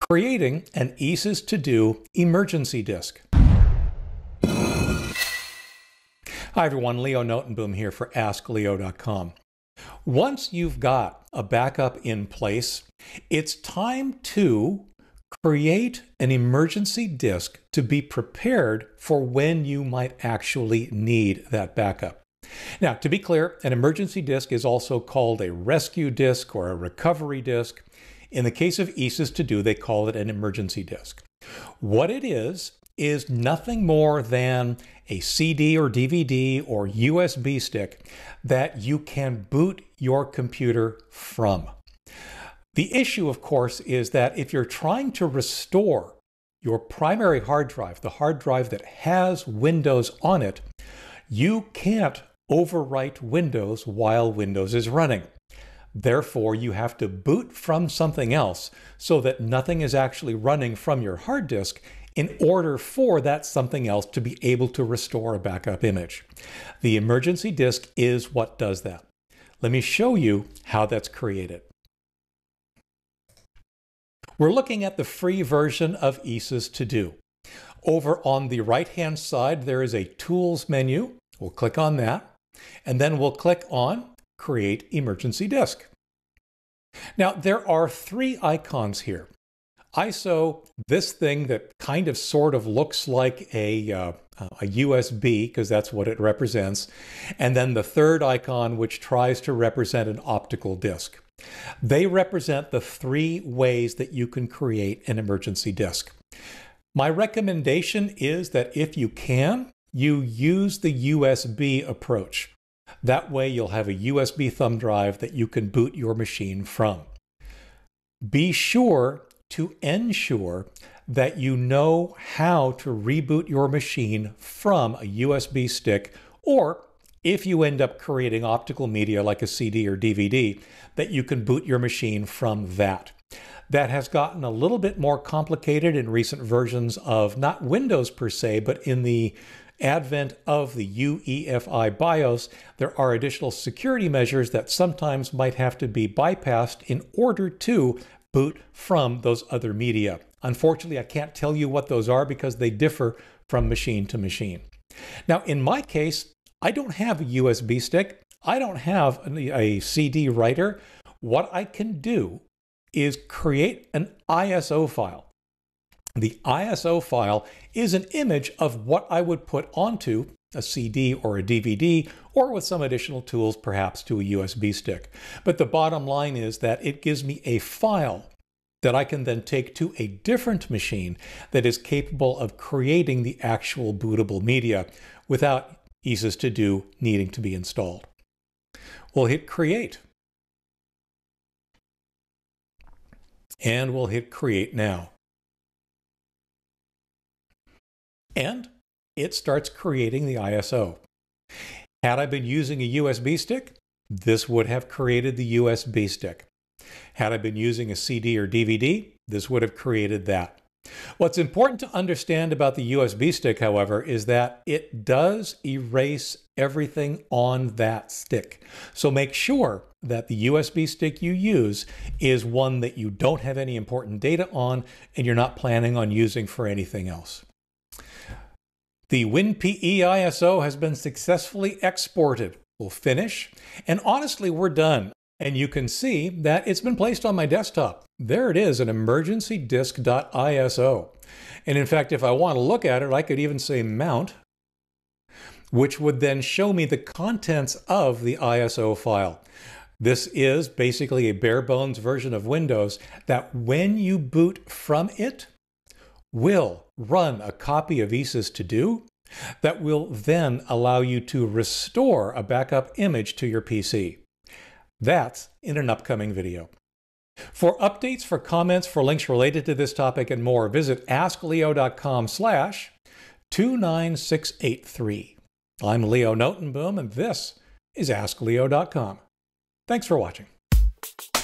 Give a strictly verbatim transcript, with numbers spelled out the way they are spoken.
Creating an EaseUS To emergency disk. Hi everyone, Leo Notenboom here for ask leo dot com. Once you've got a backup in place, it's time to create an emergency disk to be prepared for when you might actually need that backup. Now, to be clear, an emergency disk is also called a rescue disk or a recovery disk. In the case of EaseUS To, they call it an emergency disk. What it is, is nothing more than a C D or D V D or U S B stick that you can boot your computer from. The issue, of course, is that if you're trying to restore your primary hard drive, the hard drive that has Windows on it, you can't overwrite Windows while Windows is running. Therefore, you have to boot from something else so that nothing is actually running from your hard disk in order for that something else to be able to restore a backup image. The emergency disk is what does that. Let me show you how that's created. We're looking at the free version of EaseUS To. Over on the right-hand side, there is a Tools menu. We'll click on that, and then we'll click on Create Emergency Disk. Now, there are three icons here. I S O, this thing that kind of sort of looks like a, uh, a U S B, because that's what it represents, and then the third icon, which tries to represent an optical disk. They represent the three ways that you can create an emergency disk. My recommendation is that if you can, you use the U S B approach. That way you'll have a U S B thumb drive that you can boot your machine from. Be sure to ensure that you know how to reboot your machine from a U S B stick, or if you end up creating optical media like a C D or D V D, that you can boot your machine from that. That has gotten a little bit more complicated in recent versions of not Windows per se, but in the advent of the U E F I BIOS, there are additional security measures that sometimes might have to be bypassed in order to boot from those other media. Unfortunately, I can't tell you what those are because they differ from machine to machine. Now, in my case, I don't have a U S B stick. I don't have a C D writer. What I can do is create an I S O file. The I S O file is an image of what I would put onto a C D or a D V D, or with some additional tools, perhaps to a U S B stick. But the bottom line is that it gives me a file that I can then take to a different machine that is capable of creating the actual bootable media without EaseUS To needing to be installed. We'll hit Create. And we'll hit Create Now. And it starts creating the I S O. Had I been using a U S B stick, this would have created the U S B stick. Had I been using a C D or D V D, this would have created that. What's important to understand about the U S B stick, however, is that it does erase everything on that stick. So make sure that the U S B stick you use is one that you don't have any important data on and you're not planning on using for anything else. The WinPE I S O has been successfully exported. We'll finish, and honestly, we're done. And you can see that it's been placed on my desktop. There it is, an emergency disk dot I S O. And in fact, if I want to look at it, I could even say mount, which would then show me the contents of the I S O file. This is basically a bare bones version of Windows that when you boot from it, will run a copy of EaseUS To that will then allow you to restore a backup image to your P C. That's in an upcoming video. For updates, for comments, for links related to this topic and more, visit ask leo dot com slash two nine six eight three. I'm Leo Notenboom, and this is ask leo dot com. Thanks for watching.